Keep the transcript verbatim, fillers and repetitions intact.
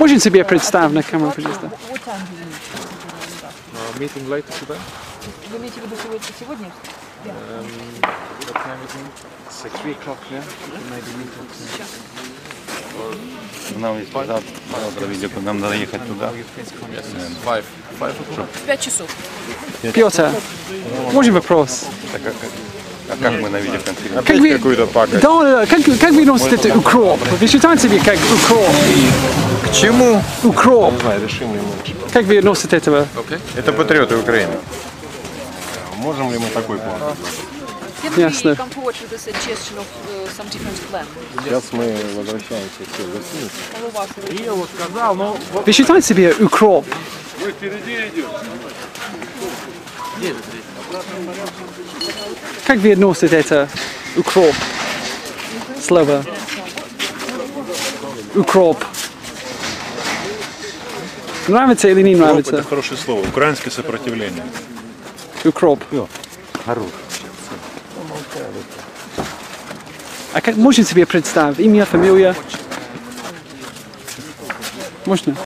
Можете себе представить на камеру, пожалуйста? Meeting later today? Вы имеете в виду сегодня? Um, what time is it? Six, three o'clock, yeah? Maybe meet up. Нам есть завтра, завтра видео, нам надо ехать туда. Five. Five o'clock. Пять часов. Петр, можно вопрос? Так, а, а как мы на видеоконференции? Как вы, Какую-то пакость. да, да, как, как вы носите это укроп? Вы считаете себе как укроп? К чему? Укроп. Не знаю, решим ли мы. Как вы носите этого? Okay. Это патриоты Украины. Можем ли мы такой план? Can Ясно. we come forward with a suggestion of uh, some different plan? Сейчас мы возвращаемся все в гостиницу. Вы считаете себе укроп? Как вы относите это укроп? Слово. Укроп. Нравится или не Укроп — нравится? это хорошее слово. Украинское сопротивление. Укроп. Хорош. А как можете себе представить? Имя, фамилия? Можно?